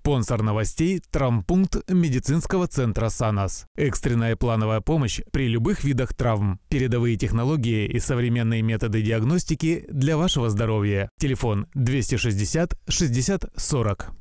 Спонсор новостей – травмпункт медицинского центра «Санас». Экстренная плановая помощь при любых видах травм. Передовые технологии и современные методы диагностики для вашего здоровья. Телефон 260 60 40.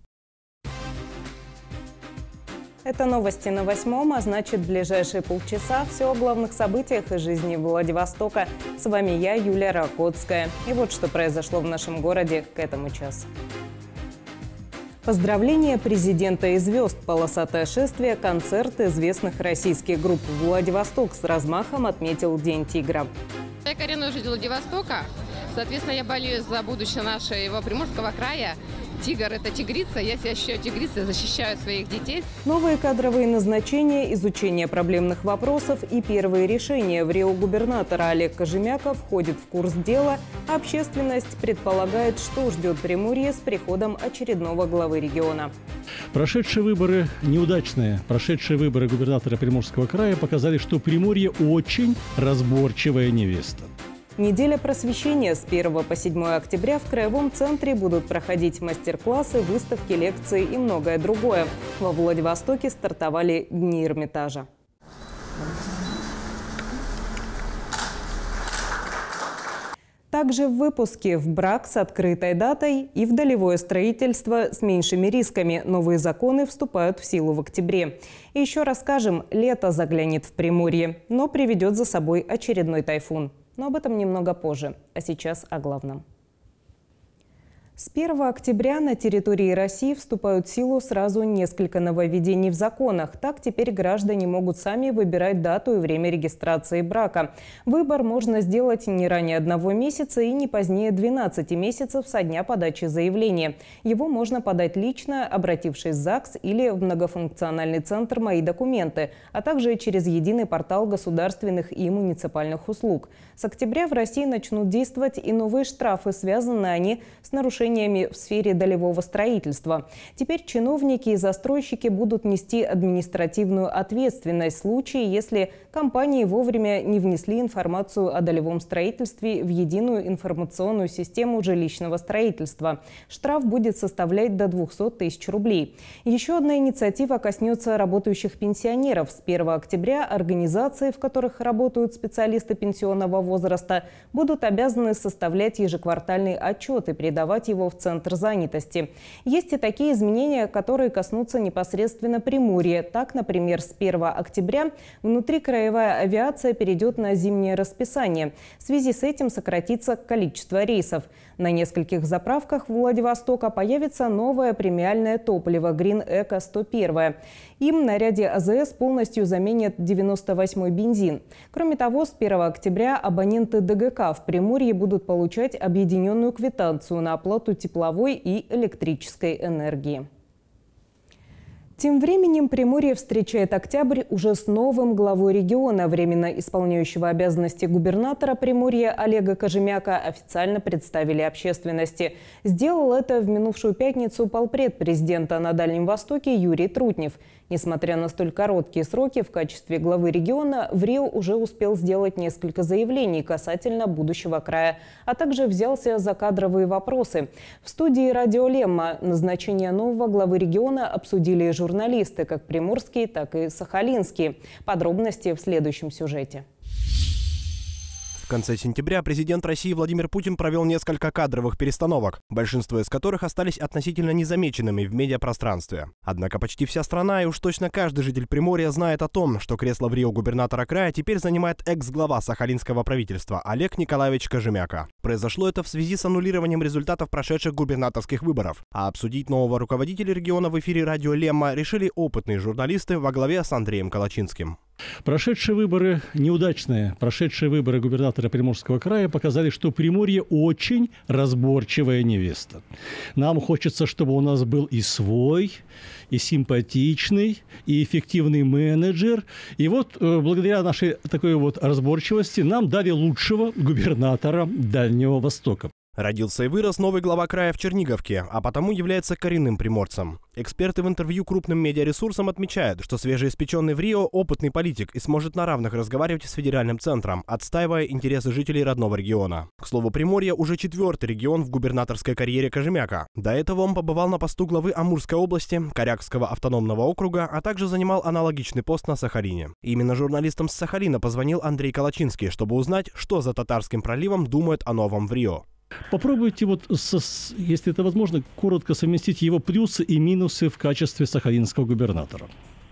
Это новости на 8-м, а значит, в ближайшие полчаса все о главных событиях из жизни Владивостока. С вами я, Юлия Ракотская. И вот что произошло в нашем городе к этому часу. Поздравления президента и звезд, полосатое шествие, концерт известных российских групп. Владивосток с размахом отметил День тигра. Я коренной житель Владивостока. Соответственно, я болею за будущее нашего Приморского края. Тигр – это тигрица. Я себя ощущаю тигрицей, защищаю своих детей. Новые кадровые назначения, изучение проблемных вопросов и первые решения. В Рио губернатора Олег Кожемяка входит в курс дела. Общественность предполагает, что ждет Приморье с приходом очередного главы региона. Прошедшие выборы неудачные. Прошедшие выборы губернатора Приморского края показали, что Приморье очень разборчивая невеста. Неделя просвещения с 1 по 7 октября в Краевом центре будут проходить мастер-классы, выставки, лекции и многое другое. Во Владивостоке стартовали Дни Эрмитажа. Также в выпуске в брак с открытой датой и в долевое строительство с меньшими рисками. Новые законы вступают в силу в октябре. И еще расскажем, лето заглянет в Приморье, но приведет за собой очередной тайфун. Но об этом немного позже. А сейчас о главном. С 1 октября на территории России вступают в силу сразу несколько нововведений в законах. Так теперь граждане могут сами выбирать дату и время регистрации брака. Выбор можно сделать не ранее 1 месяца и не позднее 12 месяцев со дня подачи заявления. Его можно подать лично, обратившись в ЗАГС или в многофункциональный центр «Мои документы», а также через единый портал государственных и муниципальных услуг. С октября в России начнут действовать и новые штрафы, связаны они с нарушениями в сфере долевого строительства. Теперь чиновники и застройщики будут нести административную ответственность в случае, если компании вовремя не внесли информацию о долевом строительстве в единую информационную систему жилищного строительства. Штраф будет составлять до 200 тысяч рублей. Еще одна инициатива коснется работающих пенсионеров. С 1 октября организации, в которых работают специалисты пенсионного возраста, будут обязаны составлять ежеквартальный отчет и передавать его в Центр занятости. Есть и такие изменения, которые коснутся непосредственно Приморья. Так, например, с 1 октября внутрикраевая авиация перейдет на зимнее расписание. В связи с этим сократится количество рейсов. На нескольких заправках Владивостока появится новое премиальное топливо Green Eco 101. Им на ряде АЗС полностью заменят 98-й бензин. Кроме того, с 1 октября абоненты ДГК в Приморье будут получать объединенную квитанцию на оплату тепловой и электрической энергии. Тем временем Приморье встречает октябрь уже с новым главой региона. Временно исполняющего обязанности губернатора Приморья Олега Кожемяка официально представили общественности. Сделал это в минувшую пятницу полпред президента на Дальнем Востоке Юрий Трутнев. Несмотря на столь короткие сроки, в качестве главы региона в Рио уже успел сделать несколько заявлений касательно будущего края, а также взялся за кадровые вопросы. В студии «Радио Лемма» назначение нового главы региона обсудили журналисты, как приморские, так и сахалинские. Подробности в следующем сюжете. В конце сентября президент России Владимир Путин провел несколько кадровых перестановок, большинство из которых остались относительно незамеченными в медиапространстве. Однако почти вся страна и уж точно каждый житель Приморья знает о том, что кресло в Рио губернатора края теперь занимает экс-глава сахалинского правительства Олег Николаевич Кожемяка. Произошло это в связи с аннулированием результатов прошедших губернаторских выборов. А обсудить нового руководителя региона в эфире «Радио Лемма» решили опытные журналисты во главе с Андреем Калачинским. Прошедшие выборы неудачные. Прошедшие выборы губернатора Приморского края показали, что Приморье очень разборчивая невеста. Нам хочется, чтобы у нас был и свой, и симпатичный, и эффективный менеджер. И вот благодаря нашей такой вот разборчивости нам дали лучшего губернатора Дальнего Востока. Родился и вырос новый глава края в Черниговке, а потому является коренным приморцем. Эксперты в интервью крупным медиаресурсам отмечают, что свежеиспеченный в Рио опытный политик и сможет на равных разговаривать с федеральным центром, отстаивая интересы жителей родного региона. К слову, Приморье уже 4-й регион в губернаторской карьере Кожемяка. До этого он побывал на посту главы Амурской области, Корякского автономного округа, а также занимал аналогичный пост на Сахалине. Именно журналистам с Сахалина позвонил Андрей Калачинский, чтобы узнать, что за Татарским проливом думают о новом в Рио. Попробуйте, если это возможно, коротко совместить его плюсы и минусы в качестве сахалинского губернатора.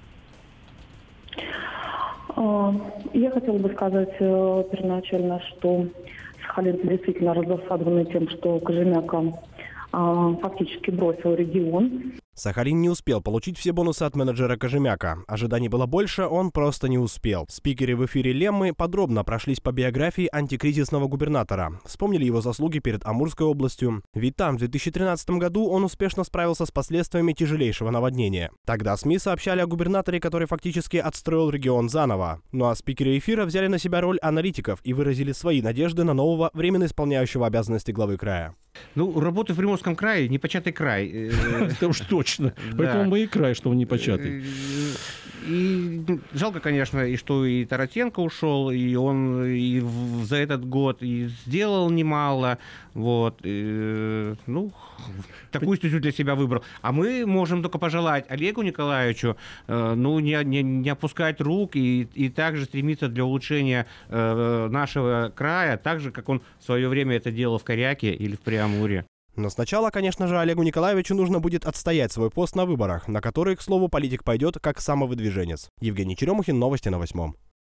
Я хотела бы сказать первоначально, что сахалинцы действительно раздосадованы тем, что Кожемяка фактически бросил регион. Сахалин не успел получить все бонусы от менеджера Кожемяка. Ожиданий было больше, он просто не успел. Спикеры в эфире Леммы подробно прошлись по биографии антикризисного губернатора. Вспомнили его заслуги перед Амурской областью. Ведь там в 2013 году он успешно справился с последствиями тяжелейшего наводнения. Тогда СМИ сообщали о губернаторе, который фактически отстроил регион заново. Ну а спикеры эфира взяли на себя роль аналитиков и выразили свои надежды на нового временно исполняющего обязанности главы края. Ну, работа в Приморском крае, непочатый край. Это уж точно. Поэтому мы и край, что он непочатый. И жалко, конечно, и что и Таратенко ушел, и он и за этот год и сделал немало. Вот. Ну, такую стезю для себя выбрал. А мы можем только пожелать Олегу Николаевичу не опускать рук и также стремиться для улучшения нашего края, так же, как он в свое время это делал в Коряке или в Преамуре. Но сначала, конечно же, Олегу Николаевичу нужно будет отстоять свой пост на выборах, на которые, к слову, политик пойдет как самовыдвиженец. Евгений Черемухин, новости на 8.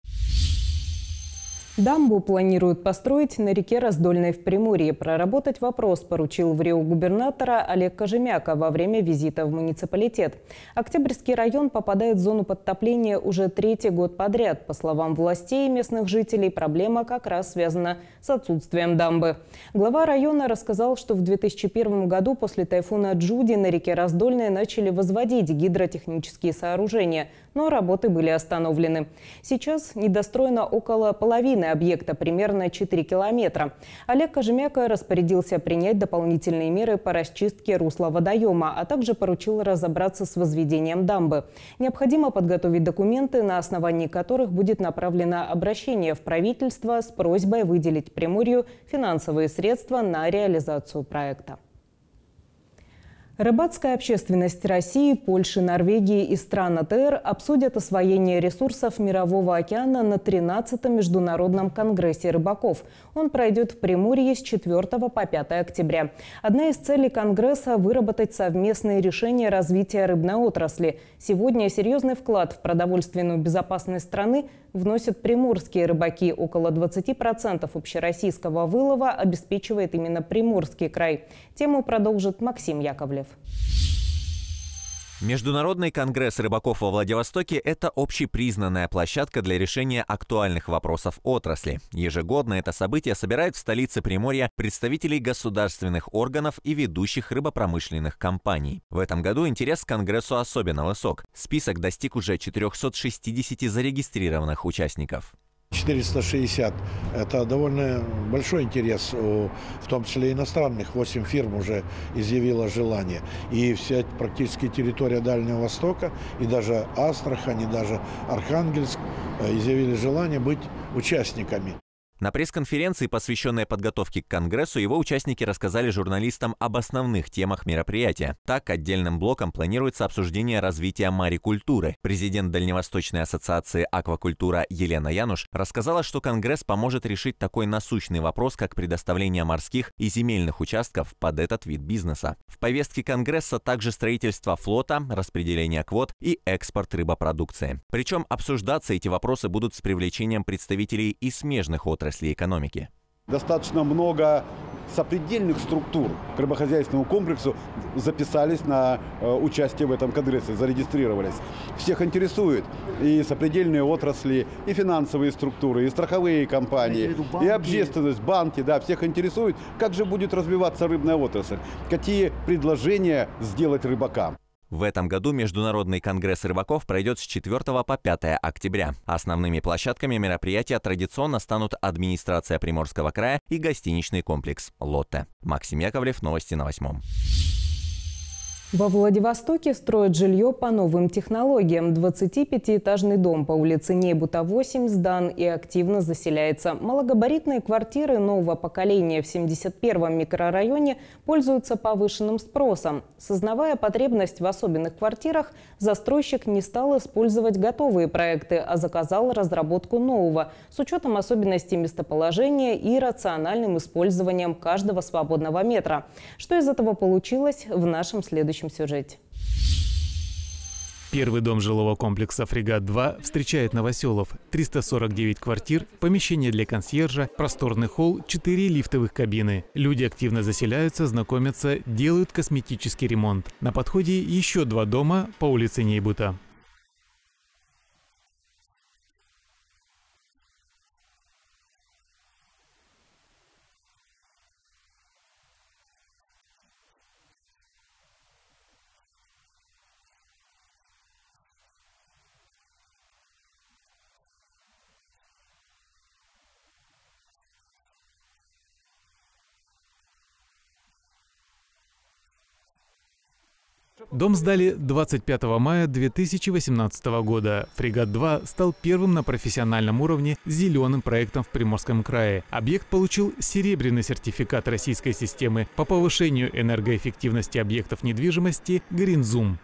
Дамбу планируют построить на реке Раздольной в Приморье. Проработать вопрос поручил в Рио губернатора Олег Кожемяка во время визита в муниципалитет. Октябрьский район попадает в зону подтопления уже 3-й год подряд. По словам властей и местных жителей, проблема как раз связана с отсутствием дамбы. Глава района рассказал, что в 2001 году после тайфуна Джуди на реке Раздольной начали возводить гидротехнические сооружения, но работы были остановлены. Сейчас недостроено около половины объекта, примерно 4 километра. Олег Кожемяка распорядился принять дополнительные меры по расчистке русла водоема, а также поручил разобраться с возведением дамбы. Необходимо подготовить документы, на основании которых будет направлено обращение в правительство с просьбой выделить Приморью финансовые средства на реализацию проекта. Рыбацкая общественность России, Польши, Норвегии и стран АТР обсудят освоение ресурсов Мирового океана на 13-м международном конгрессе рыбаков. Он пройдет в Приморье с 4 по 5 октября. Одна из целей конгресса – выработать совместные решения развития рыбной отрасли. Сегодня серьезный вклад в продовольственную безопасность страны вносят приморские рыбаки. Около 20% общероссийского вылова обеспечивает именно Приморский край. Тему продолжит Максим Яковлев. Международный конгресс рыбаков во Владивостоке – это общепризнанная площадка для решения актуальных вопросов отрасли. Ежегодно это событие собирает в столице Приморья представителей государственных органов и ведущих рыбопромышленных компаний. В этом году интерес к конгрессу особенно высок. Список достиг уже 460 зарегистрированных участников. 460 – это довольно большой интерес, в том числе иностранных. 8 фирм уже изъявило желание. И вся практически территория Дальнего Востока, и даже Астрахань, и даже Архангельск изъявили желание быть участниками. На пресс-конференции, посвященной подготовке к Конгрессу, его участники рассказали журналистам об основных темах мероприятия. Так, отдельным блоком планируется обсуждение развития марикультуры. Президент Дальневосточной ассоциации аквакультура Елена Януш рассказала, что Конгресс поможет решить такой насущный вопрос, как предоставление морских и земельных участков под этот вид бизнеса. В повестке Конгресса также строительство флота, распределение квот и экспорт рыбопродукции. Причем обсуждаться эти вопросы будут с привлечением представителей и смежных отраслей экономики. Достаточно много сопредельных структур к рыбохозяйственному комплексу записались на участие в этом конгрессе, зарегистрировались. Всех интересует и сопредельные отрасли, и финансовые структуры, и страховые компании, и общественность, банки, да, всех интересует, как же будет развиваться рыбная отрасль, какие предложения сделать рыбакам. В этом году Международный конгресс рыбаков пройдет с 4 по 5 октября. Основными площадками мероприятия традиционно станут администрация Приморского края и гостиничный комплекс «Лотте». Максим Яковлев, новости на 8. Во Владивостоке строят жилье по новым технологиям. 25-этажный дом по улице Нейбута, 8 сдан и активно заселяется. Малогабаритные квартиры нового поколения в 71-м микрорайоне пользуются повышенным спросом. Сознавая потребность в особенных квартирах, застройщик не стал использовать готовые проекты, а заказал разработку нового с учетом особенностей местоположения и рациональным использованием каждого свободного метра. Что из этого получилось, в нашем следующем сюжете. Первый дом жилого комплекса «Фрегат-2» встречает новоселов. 349 квартир, помещение для консьержа, просторный холл, 4 лифтовых кабины. Люди активно заселяются, знакомятся, делают косметический ремонт. На подходе еще 2 дома по улице Нейбута. Дом сдали 25 мая 2018 года. «Фрегат-2» стал первым на профессиональном уровне зеленым проектом в Приморском крае. Объект получил серебряный сертификат российской системы по повышению энергоэффективности объектов недвижимости «Гринзум».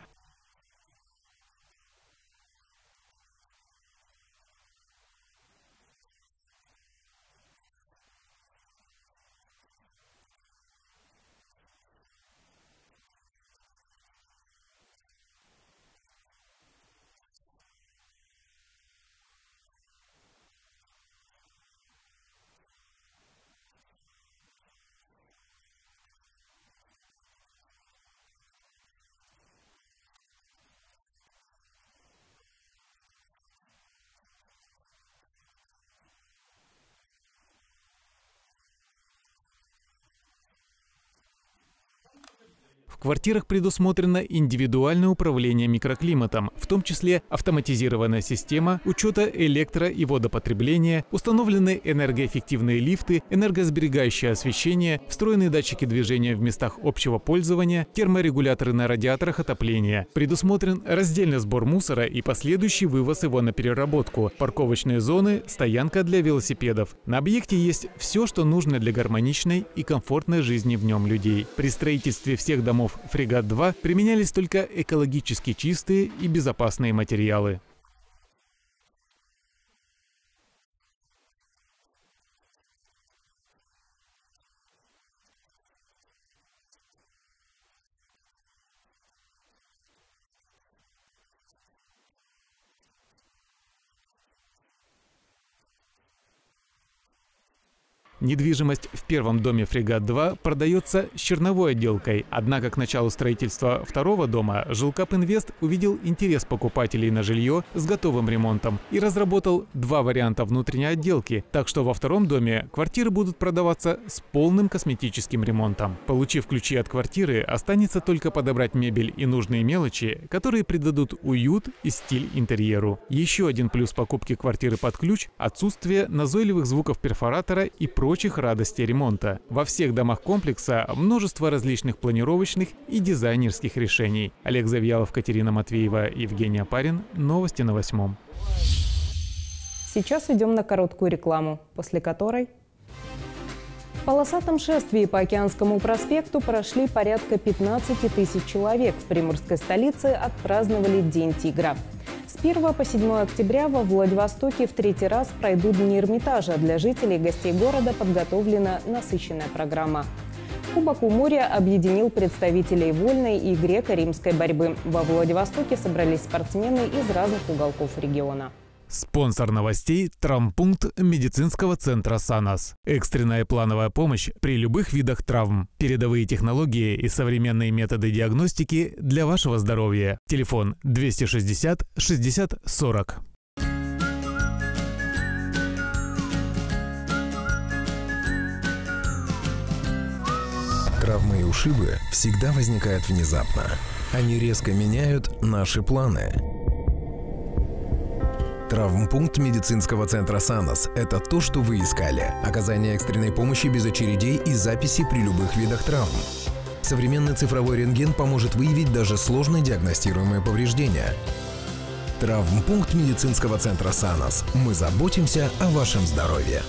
В квартирах предусмотрено индивидуальное управление микроклиматом, в том числе автоматизированная система учета электро- и водопотребления, установлены энергоэффективные лифты, энергосберегающее освещение, встроенные датчики движения в местах общего пользования, терморегуляторы на радиаторах отопления. Предусмотрен раздельный сбор мусора и последующий вывоз его на переработку, парковочные зоны, стоянка для велосипедов. На объекте есть все, что нужно для гармоничной и комфортной жизни в нем людей. При строительстве всех домов «Фрегат-2» применялись только экологически чистые и безопасные материалы. Недвижимость в первом доме «Фрегат-2» продается с черновой отделкой. Однако к началу строительства второго дома Жилкап Инвест увидел интерес покупателей на жилье с готовым ремонтом и разработал 2 варианта внутренней отделки. Так что во втором доме квартиры будут продаваться с полным косметическим ремонтом. Получив ключи от квартиры, останется только подобрать мебель и нужные мелочи, которые придадут уют и стиль интерьеру. Еще один плюс покупки квартиры под ключ – отсутствие назойливых звуков перфоратора и прочих радостей ремонта. Во всех домах комплекса множество различных планировочных и дизайнерских решений. Олег Завьялов, Катерина Матвеева, Евгений Апарин. Новости на 8. Сейчас идем на короткую рекламу, после которой... В полосатом шествии по Океанскому проспекту прошли порядка 15 тысяч человек. В приморской столице отпраздновали День тигра. С 1 по 7 октября во Владивостоке в 3-й раз пройдут Дни Эрмитажа. Для жителей и гостей города подготовлена насыщенная программа. Кубок у моря объединил представителей вольной и греко-римской борьбы. Во Владивостоке собрались спортсмены из разных уголков региона. Спонсор новостей – травмпункт медицинского центра «Санас». Экстренная плановая помощь при любых видах травм. Передовые технологии и современные методы диагностики для вашего здоровья. Телефон 260 60 40. Травмы и ушибы всегда возникают внезапно. Они резко меняют наши планы. Травмпункт медицинского центра «Санас» – это то, что вы искали. Оказание экстренной помощи без очередей и записи при любых видах травм. Современный цифровой рентген поможет выявить даже сложно диагностируемые повреждения. Травмпункт медицинского центра «Санас». Мы заботимся о вашем здоровье.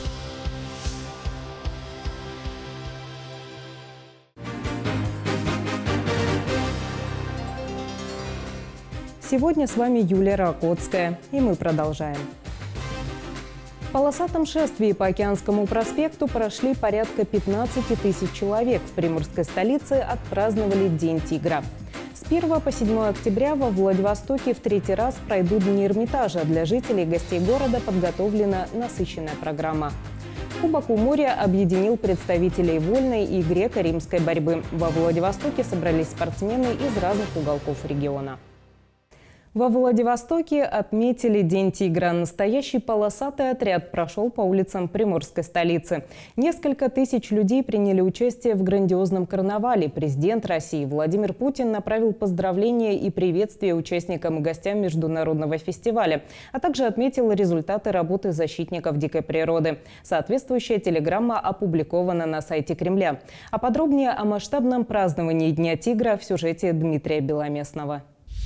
Сегодня с вами Юлия Ракотская, и мы продолжаем. В полосатом шествии по Океанскому проспекту прошли порядка 15 тысяч человек. В приморской столице отпраздновали День тигра. С 1 по 7 октября во Владивостоке в третий раз пройдут Дни Эрмитажа. Для жителей и гостей города подготовлена насыщенная программа. Кубок у моря объединил представителей вольной и греко-римской борьбы. Во Владивостоке собрались спортсмены из разных уголков региона. Во Владивостоке отметили День тигра. Настоящий полосатый отряд прошел по улицам приморской столицы. Несколько тысяч людей приняли участие в грандиозном карнавале. Президент России Владимир Путин направил поздравления и приветствия участникам и гостям международного фестиваля, а также отметил результаты работы защитников дикой природы. Соответствующая телеграмма опубликована на сайте Кремля. А подробнее о масштабном праздновании Дня тигра в сюжете Дмитрия Беломестного.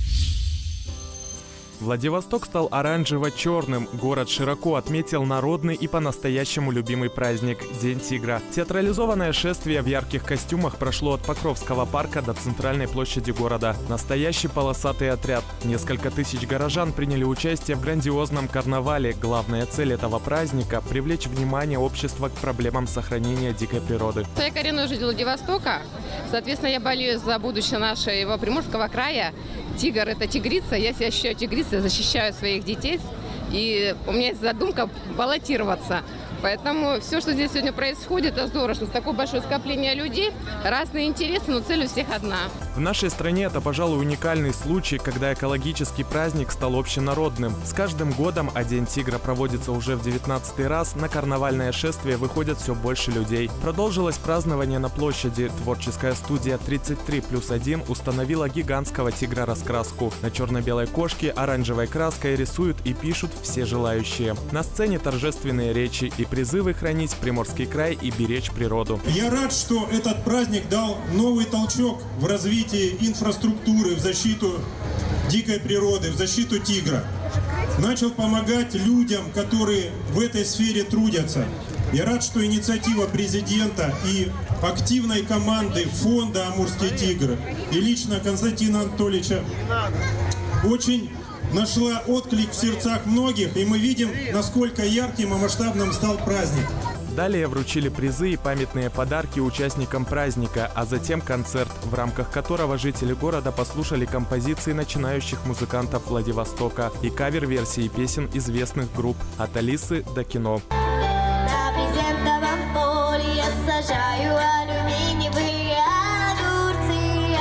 Владивосток стал оранжево-черным. Город широко отметил народный и по-настоящему любимый праздник – День тигра. Театрализованное шествие в ярких костюмах прошло от Покровского парка до центральной площади города. Настоящий полосатый отряд. Несколько тысяч горожан приняли участие в грандиозном карнавале. Главная цель этого праздника – привлечь внимание общества к проблемам сохранения дикой природы. Я коренной житель Владивостока. Соответственно, я болею за будущее нашего Приморского края. Тигр – это тигрица. Я себя ощущаю тигрицей, защищаю своих детей. И у меня есть задумка баллотироваться. Поэтому все, что здесь сегодня происходит, это здорово, что такое большое скопление людей, разные интересы, но цель у всех одна. В нашей стране это, пожалуй, уникальный случай, когда экологический праздник стал общенародным. С каждым годом, а День тигра проводится уже в 19-й раз, на карнавальное шествие выходят все больше людей. Продолжилось празднование на площади. Творческая студия 33+1 установила гигантского тигра-раскраску. На черно-белой кошке оранжевой краской рисуют и пишут все желающие. На сцене торжественные речи и призывы хранить Приморский край и беречь природу. Я рад, что этот праздник дал новый толчок в развитии инфраструктуры, в защиту дикой природы, в защиту тигра. Начал помогать людям, которые в этой сфере трудятся. Я рад, что инициатива президента и активной команды фонда «Амурский тигр» и лично Константина Анатольевича очень нашла отклик в сердцах многих, и мы видим, насколько ярким и масштабным стал праздник. Далее вручили призы и памятные подарки участникам праздника, а затем концерт, в рамках которого жители города послушали композиции начинающих музыкантов Владивостока и кавер-версии песен известных групп «От Алисы до Кино». На брезентовом поле я сажаю алюминиевые огурцы.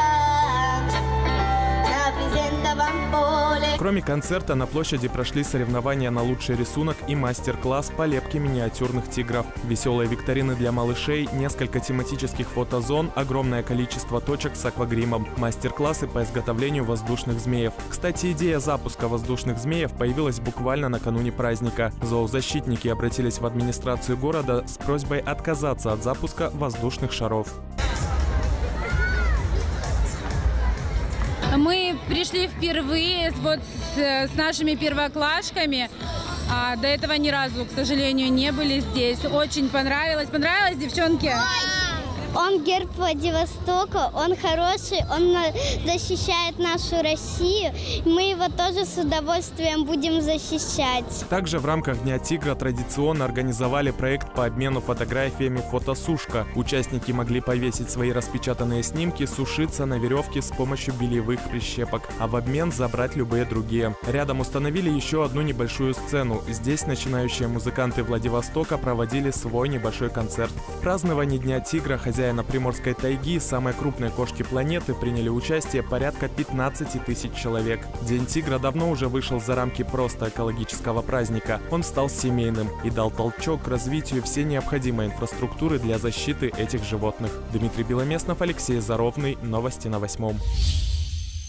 На брезентовом поле. Кроме концерта, на площади прошли соревнования на лучший рисунок и мастер-класс по лепке миниатюрных тигров. Веселые викторины для малышей, несколько тематических фотозон, огромное количество точек с аквагримом, мастер-классы по изготовлению воздушных змеев. Кстати, идея запуска воздушных змеев появилась буквально накануне праздника. Зоозащитники обратились в администрацию города с просьбой отказаться от запуска воздушных шаров. Мы пришли впервые с нашими первоклашками. До этого ни разу, к сожалению, не были здесь. Очень понравилось. Понравилось, девчонки? Он герб Владивостока, он хороший, он защищает нашу Россию. Мы его тоже с удовольствием будем защищать. Также в рамках Дня тигра традиционно организовали проект по обмену фотографиями «Фотосушка». Участники могли повесить свои распечатанные снимки, сушиться на веревке с помощью бельевых прищепок, а в обмен забрать любые другие. Рядом установили еще одну небольшую сцену. Здесь начинающие музыканты Владивостока проводили свой небольшой концерт. В праздновании Дня тигра хозяина Приморской тайги, самой крупной кошки планеты, приняли участие порядка 15 тысяч человек. День тигра давно уже вышел за рамки просто экологического праздника. Он стал семейным и дал толчок к развитию всей необходимой инфраструктуры для защиты этих животных. Дмитрий Беломестнов, Алексей Заровный. Новости на 8.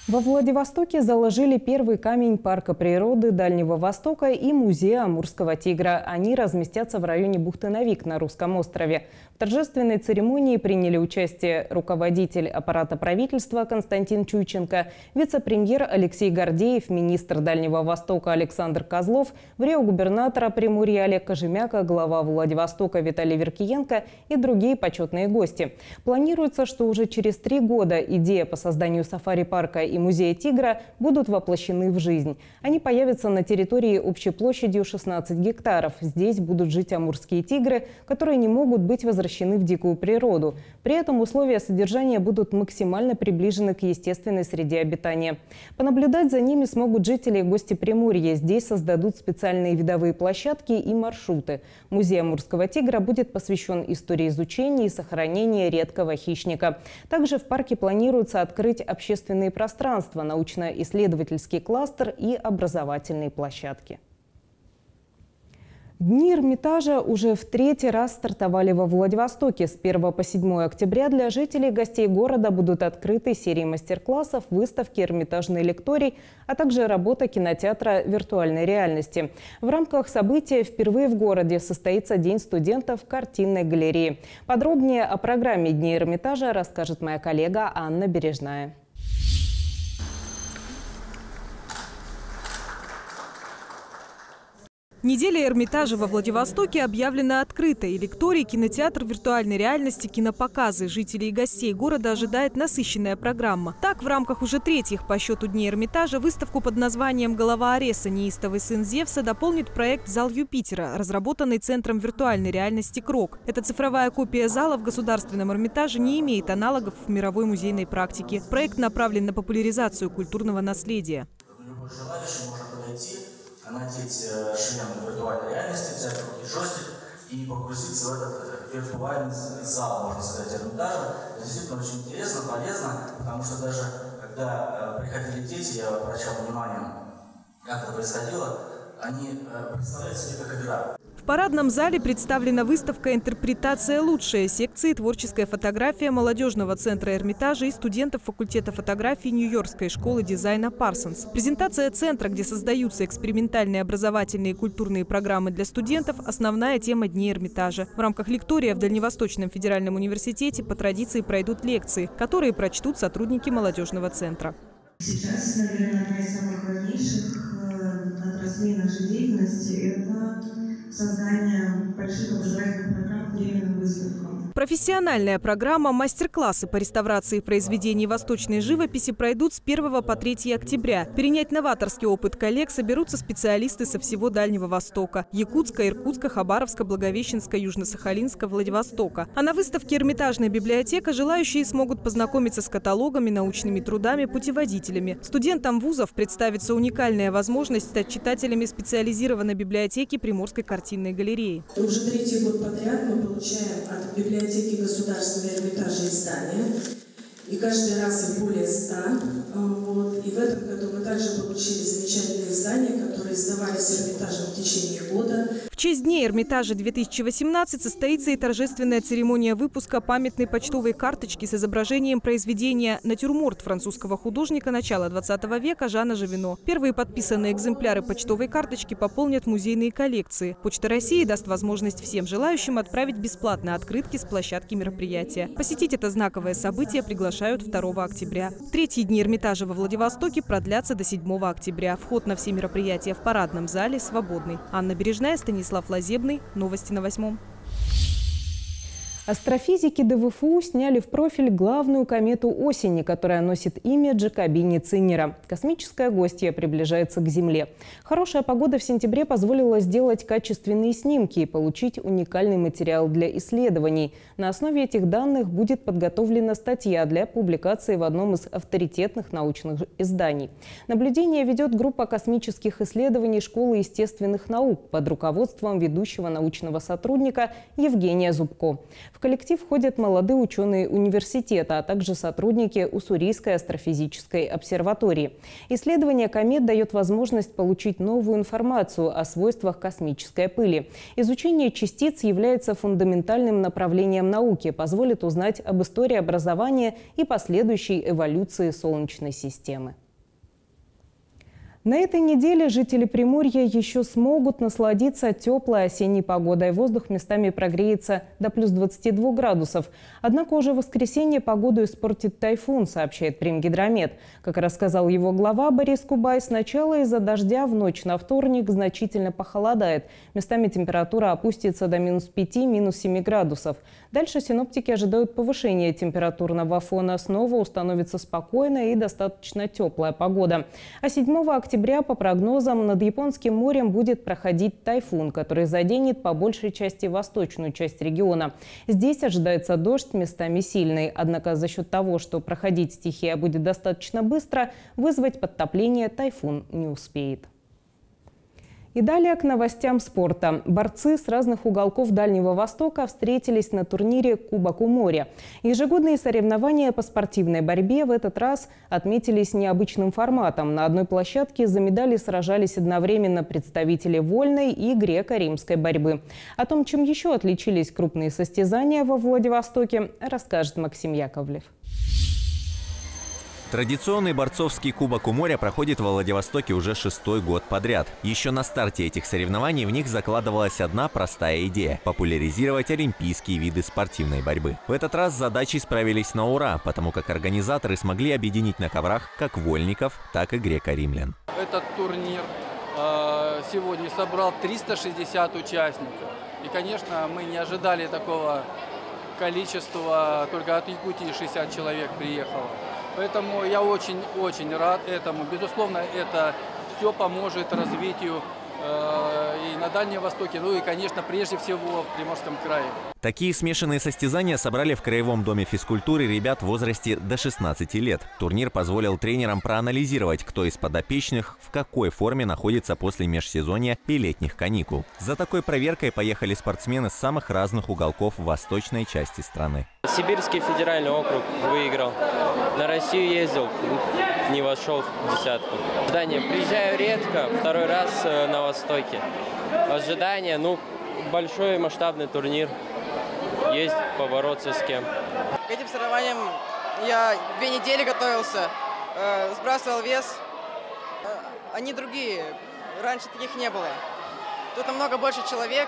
Во Владивостоке заложили первый камень парка природы Дальнего Востока и музея Амурского тигра. Они разместятся в районе бухты Навик на Русском острове. В торжественной церемонии приняли участие руководитель аппарата правительства Константин Чуйченко, вице-премьер Алексей Гордеев, министр Дальнего Востока Александр Козлов, врио-губернатора Приморья Олег Кожемяка, глава Владивостока Виталий Веркиенко и другие почетные гости. Планируется, что уже через 3 года идея по созданию сафари-парка и музея тигра будут воплощены в жизнь. Они появятся на территории общей площадью 16 гектаров. Здесь будут жить амурские тигры, которые не могут быть возвращены в дикую природу. При этом условия содержания будут максимально приближены к естественной среде обитания. Понаблюдать за ними смогут жители и гости Приморья. Здесь создадут специальные видовые площадки и маршруты. Музей амурского тигра будет посвящен истории изучения и сохранения редкого хищника. Также в парке планируется открыть общественные пространства, научно-исследовательский кластер и образовательные площадки. Дни Эрмитажа уже в 3-й раз стартовали во Владивостоке. С 1 по 7 октября для жителей и гостей города будут открыты серии мастер-классов, выставки, эрмитажный лекторий, а также работа кинотеатра виртуальной реальности. В рамках события впервые в городе состоится День студентов картинной галереи. Подробнее о программе Дней Эрмитажа расскажет моя коллега Анна Бережная. Неделя Эрмитажа во Владивостоке объявлена открытой. Лекторий, кинотеатр виртуальной реальности, кинопоказы. Жителей и гостей города ожидает насыщенная программа. Так, в рамках уже 3-х по счету Дней Эрмитажа выставку под названием «Голова Ареса. Неистовый сын Зевса» дополнит проект «Зал Юпитера», разработанный Центром виртуальной реальности «Крок». Эта цифровая копия зала в Государственном Эрмитаже не имеет аналогов в мировой музейной практике. Проект направлен на популяризацию культурного наследия. Любой желающий может подойти, надеть шлем виртуальной реальности, взять в руки джойстик и погрузиться в этот виртуальный зал, можно сказать, Эрмитажа. Это действительно очень интересно, полезно, потому что даже когда приходили дети, я обращал внимание, как это происходило, они представляют себе как игра. В парадном зале представлена выставка «Интерпретация лучшая» секции «Творческая фотография» молодежного центра Эрмитажа и студентов факультета фотографии Нью-Йоркской школы дизайна Парсонс. Презентация центра, где создаются экспериментальные образовательные и культурные программы для студентов – основная тема Дней Эрмитажа. В рамках лектория в Дальневосточном федеральном университете по традиции пройдут лекции, которые прочтут сотрудники молодежного центра. Сейчас, наверное, одна из самых важнейших отраслей нашей деятельности – это создание больших образовательных программ к временным выставкам. Профессиональная программа «Мастер-классы» по реставрации произведений восточной живописи пройдут с 1 по 3 октября. Перенять новаторский опыт коллег соберутся специалисты со всего Дальнего Востока – Якутска, Иркутска, Хабаровска, Благовещенска, Южно-Сахалинска, Владивостока. А на выставке «Эрмитажная библиотека» желающие смогут познакомиться с каталогами, научными трудами, путеводителями. Студентам вузов представится уникальная возможность стать читателями специализированной библиотеки Приморской картинной галереи. Уже 3-й год подряд мы получаем от библиотеки Государственного Эрмитажа издания. И каждый раз их более 100. И в этом году мы также получили замечательные издания, которые издавались Эрмитажем в течение года. В честь Дней Эрмитажа 2018 состоится и торжественная церемония выпуска памятной почтовой карточки с изображением произведения «Натюрморт» французского художника начала 20 века Жана Живино. Первые подписанные экземпляры почтовой карточки пополнят музейные коллекции. Почта России даст возможность всем желающим отправить бесплатно открытки с площадки мероприятия. Посетить это знаковое событие приглашают 2 октября. 3-й Дни Эрмитажа во Владивостоке продлятся до 7 октября. Вход на все мероприятия в парадном зале свободный. Анна Бережная, Станислав Лазебный. Новости на 8. Астрофизики ДВФУ сняли в профиль главную комету осени, которая носит имя Джакобини Циннера. Космическая гостья приближается к Земле. Хорошая погода в сентябре позволила сделать качественные снимки и получить уникальный материал для исследований. На основе этих данных будет подготовлена статья для публикации в одном из авторитетных научных изданий. Наблюдение ведет группа космических исследований Школы естественных наук под руководством ведущего научного сотрудника Евгения Зубко. В коллектив входят молодые ученые университета, а также сотрудники Уссурийской астрофизической обсерватории. Исследование комет дает возможность получить новую информацию о свойствах космической пыли. Изучение частиц является фундаментальным направлением науки, позволит узнать об истории образования и последующей эволюции Солнечной системы. На этой неделе жители Приморья еще смогут насладиться теплой осенней погодой. Воздух местами прогреется до плюс 22 градусов. Однако уже в воскресенье погоду испортит тайфун, сообщает Примгидромет. Как рассказал его глава Борис Кубай, сначала из-за дождя в ночь на вторник значительно похолодает. Местами температура опустится до минус 5, минус 7 градусов. Дальше синоптики ожидают повышения температурного фона. Снова установится спокойная и достаточно теплая погода. А 7 октября, по прогнозам, над Японским морем будет проходить тайфун, который заденет по большей части восточную часть региона. Здесь ожидается дождь, местами сильный. Однако за счет того, что проходить стихия будет достаточно быстро, вызвать подтопление тайфун не успеет. И далее к новостям спорта. Борцы с разных уголков Дальнего Востока встретились на турнире «Кубок у моря». Ежегодные соревнования по спортивной борьбе в этот раз отметились необычным форматом. На одной площадке за медали сражались одновременно представители вольной и греко-римской борьбы. О том, чем еще отличились крупные состязания во Владивостоке, расскажет Максим Яковлев. Традиционный борцовский Кубок у моря проходит во Владивостоке уже 6-й год подряд. Еще на старте этих соревнований в них закладывалась одна простая идея – популяризировать олимпийские виды спортивной борьбы. В этот раз с задачей справились на ура, потому как организаторы смогли объединить на коврах как вольников, так и греко-римлян. Этот турнир сегодня собрал 360 участников. И, конечно, мы не ожидали такого количества, только от Якутии 60 человек приехало. Поэтому я очень рад этому. Безусловно, это все поможет развитию и на Дальнем Востоке, ну и, конечно, прежде всего в Приморском крае. Такие смешанные состязания собрали в Краевом доме физкультуры ребят в возрасте до 16 лет. Турнир позволил тренерам проанализировать, кто из подопечных в какой форме находится после межсезонья и летних каникул. За такой проверкой поехали спортсмены с самых разных уголков восточной части страны. Сибирский федеральный округ выиграл. На Россию ездил, не вошел в десятку. Ожидания. Приезжаю редко, второй раз на Востоке. Ожидания, большой масштабный турнир. Есть побороться с кем. К этим соревнованиям я 2 недели готовился, сбрасывал вес. Они другие, раньше таких не было. Тут намного больше человек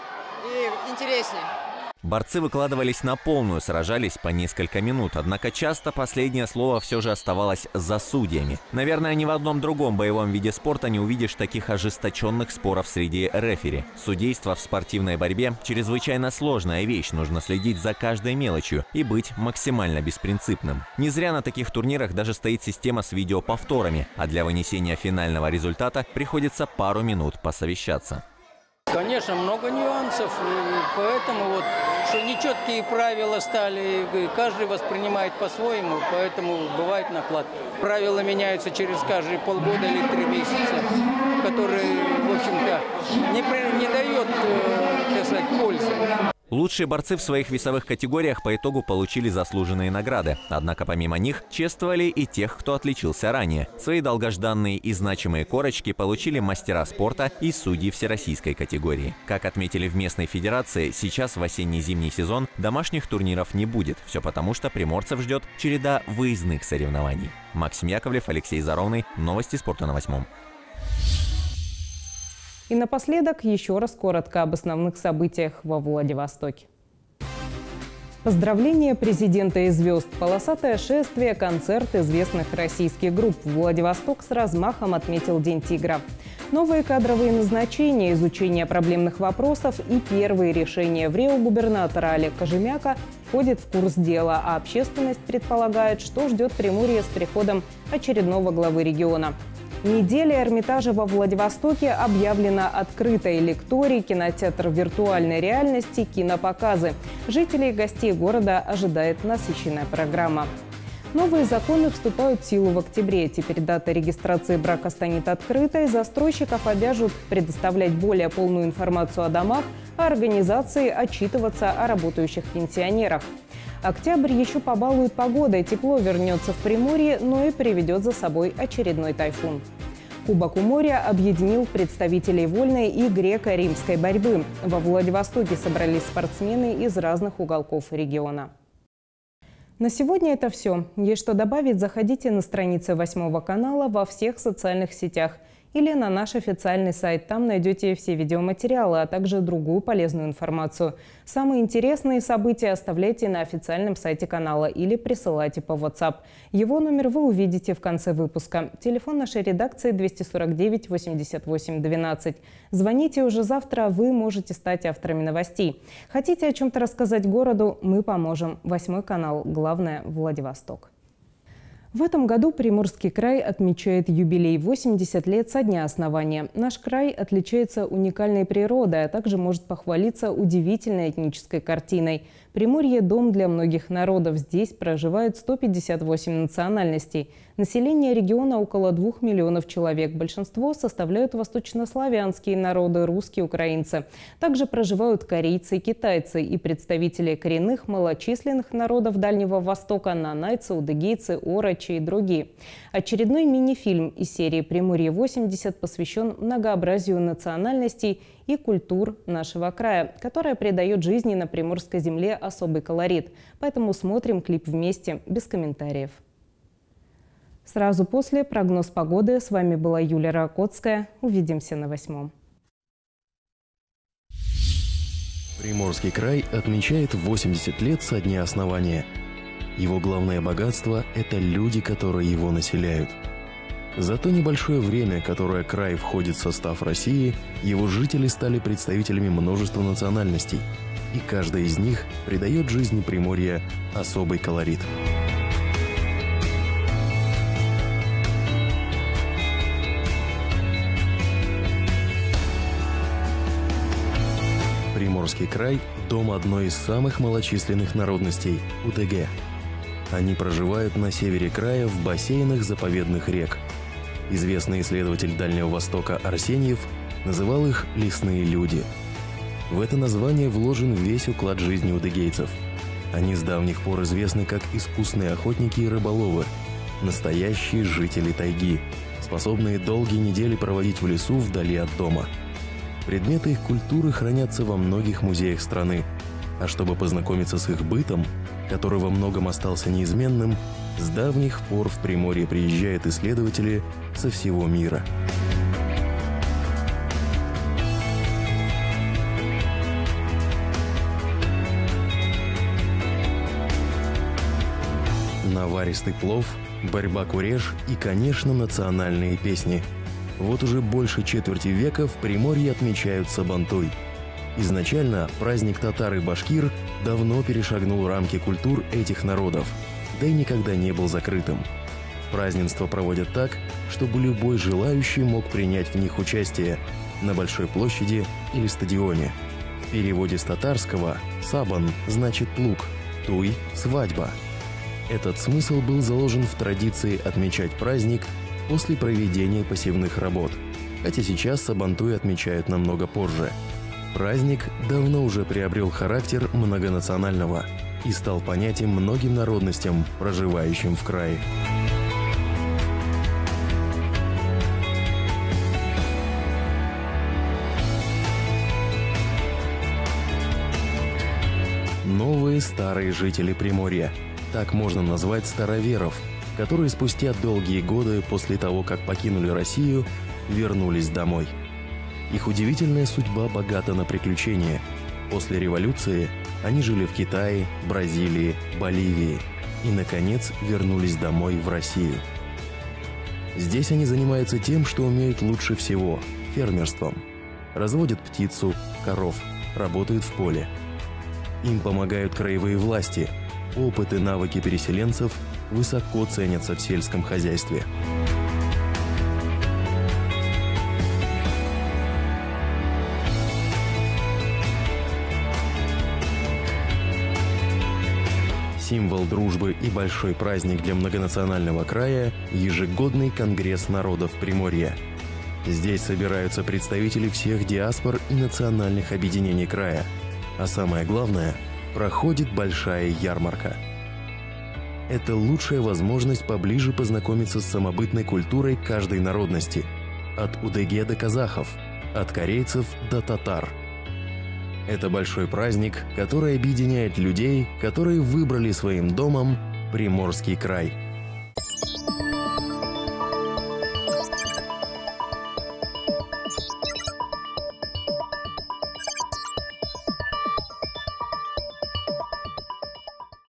и интереснее. Борцы выкладывались на полную, сражались по несколько минут, однако часто последнее слово все же оставалось за судьями. Наверное, ни в одном другом боевом виде спорта не увидишь таких ожесточенных споров среди рефери. Судейство в спортивной борьбе – чрезвычайно сложная вещь, нужно следить за каждой мелочью и быть максимально беспринципным. Не зря на таких турнирах даже стоит система с видеоповторами, а для вынесения финального результата приходится пару минут посовещаться. Конечно, много нюансов, поэтому что нечеткие правила стали, каждый воспринимает по-своему, поэтому бывает наклад. Правила меняются через каждые полгода или 3 месяца, которые, в общем-то, не дают, так сказать, пользы. Лучшие борцы в своих весовых категориях по итогу получили заслуженные награды. Однако помимо них чествовали и тех, кто отличился ранее. Свои долгожданные и значимые корочки получили мастера спорта и судьи всероссийской категории. Как отметили в местной федерации, сейчас в осенне-зимний сезон домашних турниров не будет. Все потому, что приморцев ждет череда выездных соревнований. Максим Яковлев, Алексей Заровный. Новости спорта на 8. И напоследок еще раз коротко об основных событиях во Владивостоке. Поздравления президента и звезд, полосатое шествие, концерт известных российских групп. Владивосток с размахом отметил День тигра. Новые кадровые назначения, изучение проблемных вопросов и первые решения в РИО губернатора Олега Кожемяка входят в курс дела, а общественность предполагает, что ждет Приморье с приходом очередного главы региона. Неделя Эрмитажа во Владивостоке объявлена открытой. Лекторий, кинотеатр виртуальной реальности, кинопоказы. Жителей и гостей города ожидает насыщенная программа. Новые законы вступают в силу в октябре. Теперь дата регистрации брака станет открытой. Застройщиков обяжут предоставлять более полную информацию о домах, а организации отчитываться о работающих пенсионерах. Октябрь еще побалует погодой. Тепло вернется в Приморье, но и приведет за собой очередной тайфун. Кубок у моря объединил представителей вольной и греко-римской борьбы. Во Владивостоке собрались спортсмены из разных уголков региона. На сегодня это все. Есть что добавить, заходите на страницы 8 канала во всех социальных сетях или на наш официальный сайт. Там найдете все видеоматериалы, а также другую полезную информацию. Самые интересные события оставляйте на официальном сайте канала или присылайте по WhatsApp. Его номер вы увидите в конце выпуска. Телефон нашей редакции 249 88 12. Звоните уже завтра, вы можете стать авторами новостей. Хотите о чем-то рассказать городу? Мы поможем. 8 канал. Главное – Владивосток. В этом году Приморский край отмечает юбилей 80 лет со дня основания. Наш край отличается уникальной природой, а также может похвалиться удивительной этнической картиной. Приморье – дом для многих народов. Здесь проживают 158 национальностей. Население региона около 2 миллионов человек. Большинство составляют восточнославянские народы, русские, украинцы. Также проживают корейцы, китайцы и представители коренных малочисленных народов Дальнего Востока – нанайцы, удыгейцы, орочи и другие. Очередной мини-фильм из серии «Приморье-80» посвящен многообразию национальностей и культур нашего края, которая придает жизни на приморской земле особый колорит. Поэтому смотрим клип вместе, без комментариев. Сразу после прогноз погоды. С вами была Юлия Ракотская. Увидимся на 8. Приморский край отмечает 80 лет со дня основания. Его главное богатство – это люди, которые его населяют. За то небольшое время, которое край входит в состав России, его жители стали представителями множества национальностей, и каждая из них придает жизни Приморья особый колорит. Приморский край – дом одной из самых малочисленных народностей – УТГ. Они проживают на севере края в бассейнах заповедных рек. Известный исследователь Дальнего Востока Арсеньев называл их «лесные люди». В это название вложен весь уклад жизни удыгейцев. Они с давних пор известны как искусные охотники и рыболовы, настоящие жители тайги, способные долгие недели проводить в лесу вдали от дома. Предметы их культуры хранятся во многих музеях страны, а чтобы познакомиться с их бытом, который во многом остался неизменным, с давних пор в Приморье приезжают исследователи со всего мира. Наваристый плов, борьба куреж и, конечно, национальные песни. Вот уже больше четверти века в Приморье отмечают Сабантуй. Изначально праздник татар и башкир давно перешагнул рамки культур этих народов, да и никогда не был закрытым. Празднества проводят так, чтобы любой желающий мог принять в них участие на большой площади или стадионе. В переводе с татарского «сабан» значит «плуг», «туй» – «свадьба». Этот смысл был заложен в традиции отмечать праздник после проведения посевных работ, хотя сейчас Сабантуй отмечают намного позже. Праздник давно уже приобрел характер многонационального и стал понятием многим народностям, проживающим в крае. Новые старые жители Приморья. Так можно назвать староверов, которые спустя долгие годы после того, как покинули Россию, вернулись домой. Их удивительная судьба богата на приключения. После революции они жили в Китае, Бразилии, Боливии и, наконец, вернулись домой в Россию. Здесь они занимаются тем, что умеют лучше всего – фермерством. Разводят птицу, коров, работают в поле. Им помогают краевые власти. Опыт и навыки переселенцев высоко ценятся в сельском хозяйстве. Символ дружбы и большой праздник для многонационального края – ежегодный конгресс народов Приморья. Здесь собираются представители всех диаспор и национальных объединений края. А самое главное – проходит большая ярмарка. Это лучшая возможность поближе познакомиться с самобытной культурой каждой народности – от удыге до казахов, от корейцев до татар. Это большой праздник, который объединяет людей, которые выбрали своим домом Приморский край.